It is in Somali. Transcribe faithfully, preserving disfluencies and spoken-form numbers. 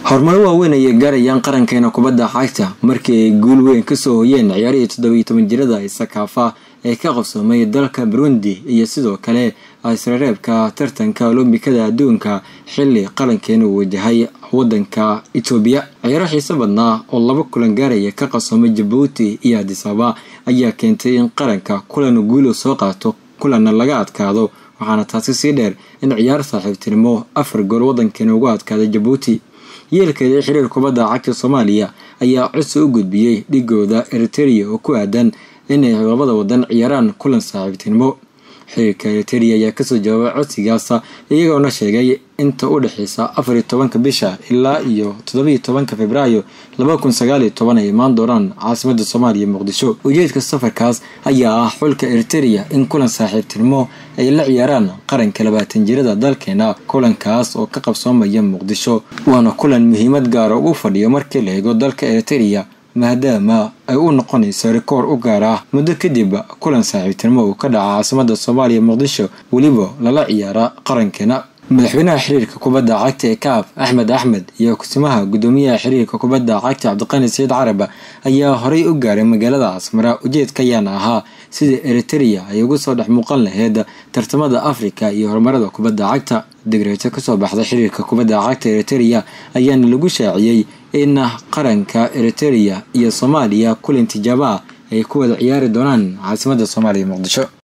horumar waaweyn ay gaarayaan qarankeena kubadda cagta markii ay guul weyn ka soo hoyeen ciyaarihii toddoba iyo toban jirada ee Sakafa ee ka qabsoomay dalka Burundi iyo sidoo kale Israareebka tartanka Olombikada adduunka xilli qarankeena uu wajahay wadanka Ethiopia. ciyaaro xiiso badnaa oo laba kulan gaaraya ka qabsoomay Djibouti iyo Addis Ababa ayaa keentay in qaranka kulan guul soo qaato kulanna laga adkaado, waxaana taasi sii dheer in ciyaar saaxiibtinimo afar gool wadankeena ugu adkaaday Djibouti. yeelkeeda xiriir kubadda cagta Soomaaliya ayaa cusub u gudbiyay dhigooda Eritrea oo ku aadan inay labada wadan ciyaaraan kulan saaxiibtinimo. xiriirka Eritrea ayaa ka soo jawaabay codsigaas iyagoo na sheegay inta u dhaxaysa afar iyo tobanka bisha ilaa iyo toddoba iyo tobanka Febraayo laba kun sagaal iyo toban ay imaan doonaan caasimadda Soomaaliya Muqdisho. ujeedka safarkaas ayaa ah xulka Eritrea in kulan saaxiibtinimo ay la ciyaaraan qaranka labaatan jirada dalkeena. kulankaas oo ka qabsoomaya Muqdisho waana kulan muhiimad gaar ah u fadhiyo markii la eego dalka Eritrea maadaama ay u noqonayso rikoor u gaar ah muddo kadib kulan saaxiibtinimo oo ka dhaca caasimadda Soomaaliya Muqdisho waliba lala ciyaara qarankeena. madaxweynaha xiriirka kubadda cagta ee C A F Axmed Axmed iyo kusimaha gudoomiyaha xiriirka kubadda cagta Cabdiqani Said Carab ayaa horay u gaaray magaalada Asmara. ujeedka ayaan ahaa sidii Eritrea ay ugu soo dhex muuqan lahayd tartamada Afrika iyo horumarada kubadda cagta. digreeto ka soo baxday xiriirka kubadda cagta Eritrea ayaana lagu shaaciyay in qaranka Eritrea iyo Soomaaliya kulan tijaabo ay ku wada ciyaari doonaan caasimadda Soomaaliya Muqdisho.